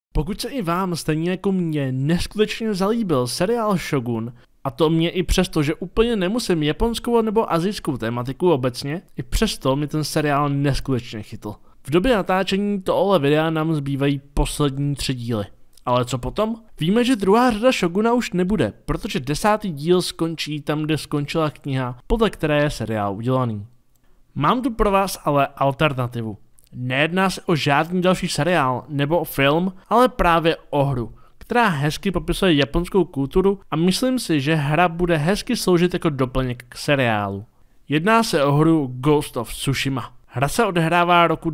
Pokud se i vám stejně jako mě neskutečně zalíbil seriál Shogun, a to mě i přesto, že úplně nemusím japonskou nebo asijskou tematiku obecně, i přesto mi ten seriál neskutečně chytl. V době natáčení tohle videa nám zbývají poslední 3 díly. Ale co potom? Víme, že druhá řada Shoguna už nebude, protože 10. díl skončí tam, kde skončila kniha, podle které je seriál udělaný. Mám tu pro vás ale alternativu. Nejedná se o žádný další seriál nebo film, ale právě o hru, která hezky popisuje japonskou kulturu a myslím si, že hra bude hezky sloužit jako doplněk k seriálu. Jedná se o hru Ghost of Tsushima. Hra se odehrává roku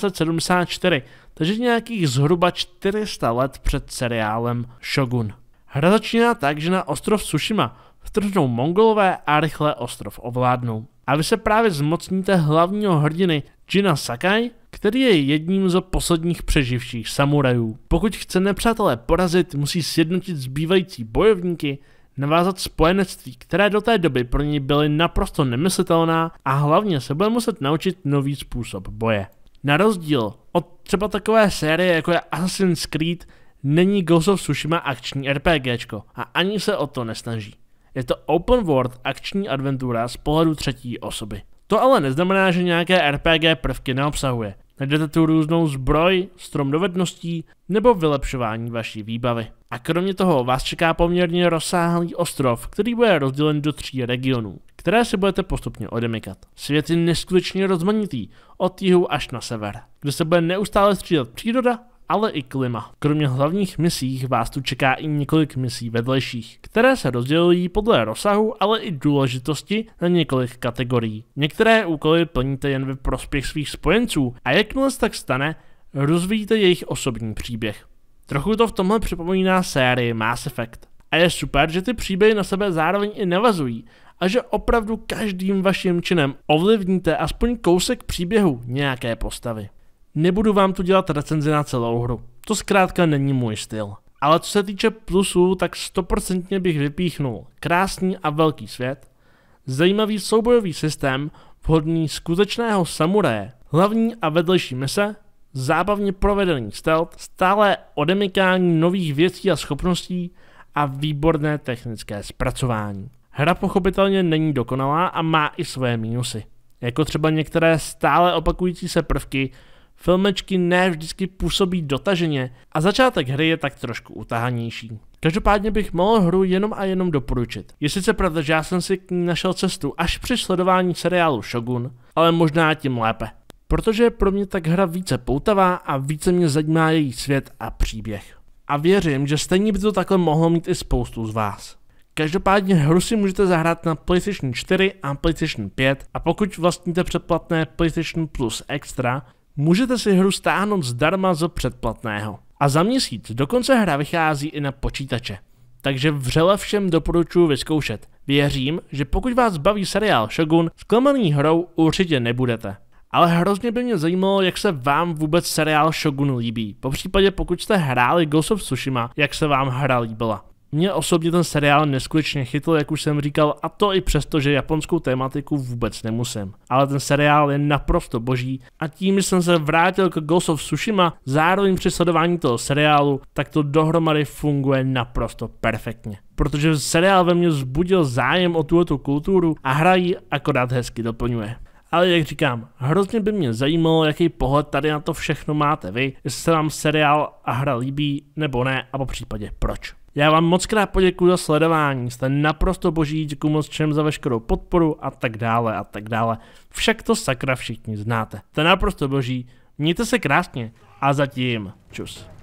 1274, takže nějakých zhruba 400 let před seriálem Shogun. Hra začíná tak, že na ostrov Tsushima vtrhnou Mongolové a rychle ostrov ovládnou. A vy se právě zmocníte hlavního hrdiny Jina Sakai, který je jedním z posledních přeživších samurajů. Pokud chce nepřátelé porazit, musí sjednotit zbývající bojovníky, navázat spojenectví, které do té doby pro něj byly naprosto nemyslitelná a hlavně se bude muset naučit nový způsob boje. Na rozdíl od třeba takové série jako je Assassin's Creed není Ghost of Tsushima akční RPGčko a ani se o to nesnaží. Je to open world akční adventura z pohledu třetí osoby. To ale neznamená, že nějaké RPG prvky neobsahuje. Najdete tu různou zbroj, strom dovedností nebo vylepšování vaší výbavy. A kromě toho vás čeká poměrně rozsáhlý ostrov, který bude rozdělen do 3 regionů, které si budete postupně odemykat. Svět je neskutečně rozmanitý, od jihu až na sever, kde se bude neustále střídat příroda, ale i klima. Kromě hlavních misí vás tu čeká i několik misí vedlejších, které se rozdělují podle rozsahu, ale i důležitosti na několik kategorií. Některé úkoly plníte jen ve prospěch svých spojenců a jakmile se tak stane, rozvíjíte jejich osobní příběh. Trochu to v tomhle připomíná sérii Mass Effect. A je super, že ty příběhy na sebe zároveň i navazují a že opravdu každým vaším činem ovlivníte aspoň kousek příběhu nějaké postavy. Nebudu vám tu dělat recenzi na celou hru, to zkrátka není můj styl. Ale co se týče plusů, tak 100% bych vypíchnul krásný a velký svět, zajímavý soubojový systém, vhodný skutečného samuraje, hlavní a vedlejší mise, zábavně provedený stealth, stále odemykání nových věcí a schopností a výborné technické zpracování. Hra pochopitelně není dokonalá a má i své mínusy, jako třeba některé stále opakující se prvky. Filmečky ne vždycky působí dotaženě a začátek hry je tak trošku utahanější. Každopádně bych mohl hru jenom a jenom doporučit. Je sice pravda, že já jsem si k ní našel cestu až při sledování seriálu Shogun, ale možná tím lépe. Protože je pro mě tak hra více poutavá a více mě zajímá její svět a příběh. A věřím, že stejně by to takhle mohlo mít i spoustu z vás. Každopádně hru si můžete zahrát na PlayStation 4 a PlayStation 5 a pokud vlastníte předplatné PlayStation Plus Extra, můžete si hru stáhnout zdarma z předplatného. A za měsíc dokonce hra vychází i na počítače. Takže vřele všem doporučuji vyzkoušet. Věřím, že pokud vás baví seriál Shogun, zklamaný hrou určitě nebudete. Ale hrozně by mě zajímalo, jak se vám vůbec seriál Shogun líbí. Popřípadě pokud jste hráli Ghost of Tsushima, jak se vám hra líbila. Mně osobně ten seriál neskutečně chytl, jak už jsem říkal, a to i přesto, že japonskou tématiku vůbec nemusím. Ale ten seriál je naprosto boží a tím, že jsem se vrátil k Ghost of Tsushima, zároveň při sledování toho seriálu, tak to dohromady funguje naprosto perfektně. Protože seriál ve mně vzbudil zájem o tuhletu kulturu a hra ji akorát hezky doplňuje. Ale jak říkám, hrozně by mě zajímalo, jaký pohled tady na to všechno máte vy, jestli se vám seriál a hra líbí nebo ne, a po případě proč. Já vám moc krát poděkuji za sledování, jste naprosto boží, děkuji moc všem za veškerou podporu a tak dále a tak dále. Však to sakra všichni znáte. Jste naprosto boží, mějte se krásně a zatím čus.